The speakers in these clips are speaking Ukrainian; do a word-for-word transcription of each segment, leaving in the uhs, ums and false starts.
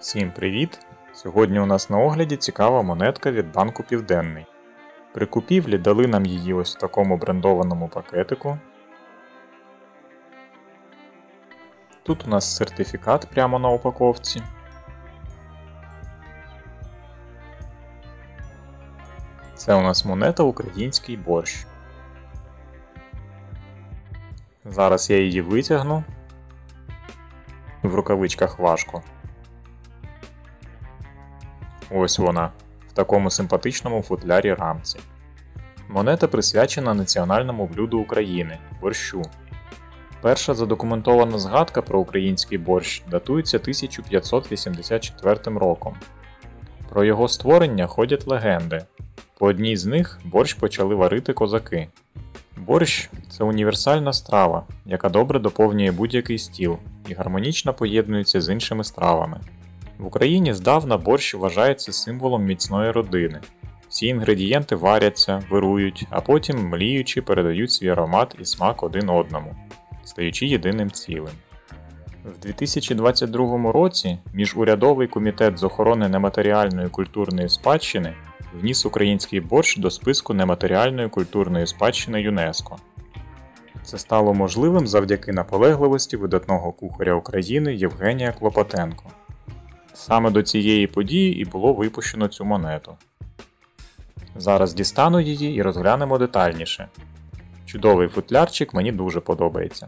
Всім привіт! Сьогодні у нас на огляді цікава монетка від банку Південний. При купівлі дали нам її ось в такому брендованому пакетику. Тут у нас сертифікат прямо на упаковці. Це у нас монета Український борщ. Зараз я її витягну. В рукавичках важко. Ось вона, в такому симпатичному футлярі рамці. Монета присвячена національному блюду України – борщу. Перша задокументована згадка про український борщ датується тисяча п'ятсот вісімдесят четвертим роком. Про його створення ходять легенди. По одній з них борщ почали варити козаки. Борщ – це універсальна страва, яка добре доповнює будь-який стіл і гармонічно поєднується з іншими стравами. В Україні здавна борщ вважається символом міцної родини. Всі інгредієнти варяться, вирують, а потім, мліючи, передають свій аромат і смак один одному, стаючи єдиним цілим. В дві тисячі двадцять другому році Міжурядовий комітет з охорони нематеріальної культурної спадщини вніс український борщ до списку нематеріальної культурної спадщини ЮНЕСКО. Це стало можливим завдяки наполегливості видатного кухаря України Євгенія Клопотенка. Саме до цієї події і було випущено цю монету. Зараз дістану її і розглянемо детальніше. Чудовий футлярчик, мені дуже подобається.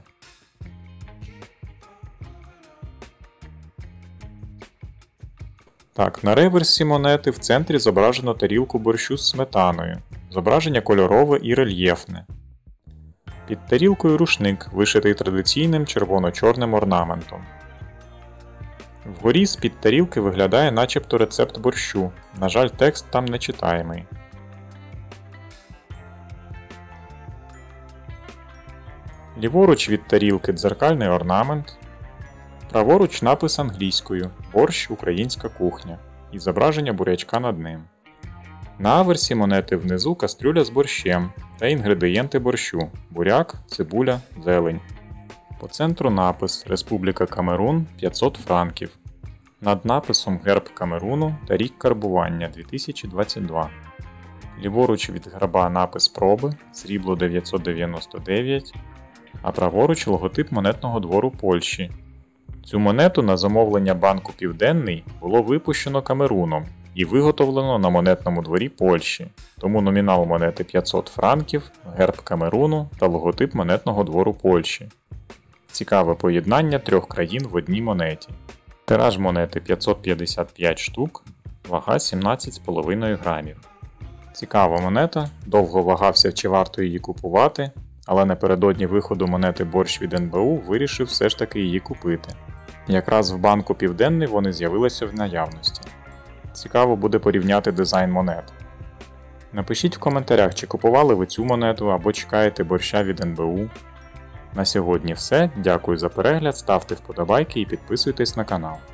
Так, на реверсі монети в центрі зображено тарілку борщу з сметаною. Зображення кольорове і рельєфне. Під тарілкою рушник, вишитий традиційним червоно-чорним орнаментом. Вгорі з-під тарілки виглядає начебто рецепт борщу, на жаль, текст там не читаємий. Ліворуч від тарілки дзеркальний орнамент, праворуч напис англійською «Борщ – українська кухня» і зображення бурячка над ним. На аверсі монети внизу кастрюля з борщем та інгредієнти борщу – буряк, цибуля, зелень. По центру напис «Республіка Камерун п'ятсот франків». Над написом герб Камеруну та рік карбування дві тисячі двадцять два. Ліворуч від герба напис проби срібло дев'ятсот дев'яносто дев'ять, а праворуч логотип монетного двору Польщі. Цю монету на замовлення банку Південний було випущено Камеруном і виготовлено на монетному дворі Польщі, тому номінал монети п'ятсот франків, герб Камеруну та логотип монетного двору Польщі. Цікаве поєднання трьох країн в одній монеті. Тираж монети п'ятсот п'ятдесят п'ять штук, вага сімнадцять з половиною грамів. Цікава монета, довго вагався, чи варто її купувати, але напередодні виходу монети борщ від ен бе у вирішив все ж таки її купити. Якраз в банку Південний вони з'явилися в наявності. Цікаво буде порівняти дизайн монет. Напишіть в коментарях, чи купували ви цю монету або чекаєте борща від ен бе у. На сьогодні все, дякую за перегляд, ставте вподобайки і підписуйтесь на канал.